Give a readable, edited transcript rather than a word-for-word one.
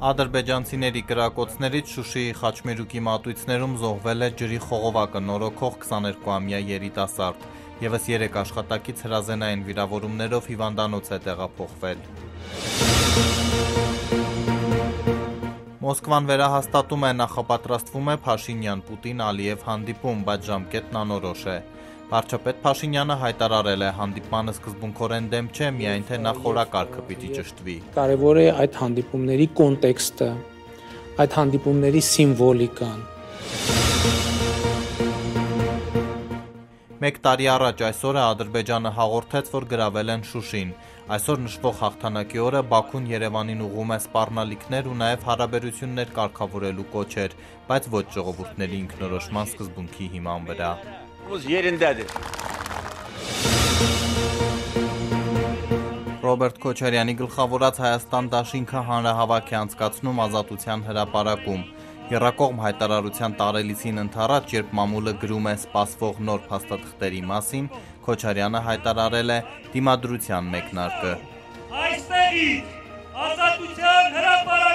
Ադրբեջանցիների կրակոցներից Շուշիի խաչմերուկի մատույցներում զոհվել է ջրի խողովակը նորոգող 22-ամյա երիտասարդ, ևս 3 աշխատակից հրազենային վիրավորումներով հիվանդանոց է տեղափոխվել։ Մոսկվան վերահաստատում է նախապատրաստվում է Փաշինյան-Պուտին-Ալիև հանդիպում, բայց ժամկետն անորոշ է։ Վարչապետ Փաշինյանը հայտարարել է, հանդիպմանը սկզբունքորեն դեմ չէ, միայն թե նախ օրակարգը պիտի ճշտվի։ Կարևոր է այդ հանդիպումների կոնտեքստը, այդ հանդիպումների սիմվոլիկան։ Մեկ տարի առաջ այսօրը Ադրբեջանը հաղորդեց, որ գրավել են Շուշին։ Այսօր նշվող հաղթանակի օրը Բաքուն Երևանին ուղղում է սպառնալիքներ ու նաև հարաբերություններ կարգավորելու կոչեր, բայց ոչ ժողովուրդների ինքնորոշման սկզբունքի հիման վրա։ Yerindədir. Ռոբերտ Քոչարյանի գլխավորած Հայաստան դաշինքը հանրահավաք է անցկացնում Ազատության հրապարակում։ Եռակողմ հայտարարության տարելիցին ընդառաջ, երբ մամուլը գրում է սպասվող նոր փաստաթղթերի մասին, Քոչարյանը հայտարարել է դիմադրության մեկնարկը։ Այստեղից Ազատության հրապարակ